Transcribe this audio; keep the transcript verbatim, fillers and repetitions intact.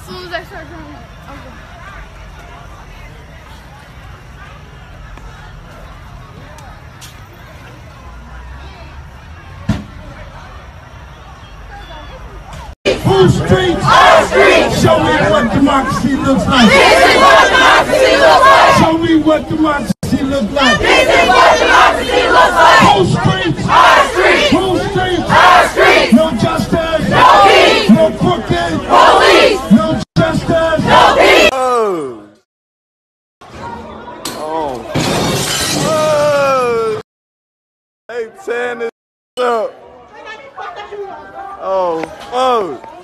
soon as I start drawing it, I'll go. Whose streets? Our streets! Show me what democracy looks like. This is what democracy looks like. Show me what democracy looks like. This is what democracy looks like. Whose streets? Our streets. Whose streets? Our streets. No justice. No peace. No crooked. Police. No justice. No peace. Oh. Oh. Oh. Hey, tearing this up. Oh. Oh.